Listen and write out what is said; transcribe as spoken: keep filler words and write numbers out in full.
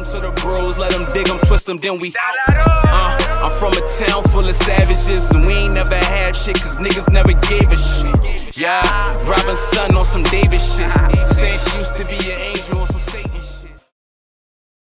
them to the bros, let them dig them, twist them, then we uh, I'm from a town full of savages, and we ain't never had shit, cause niggas never gave a shit. Yeah, Robin son on some David shit, saying she used to be an angel.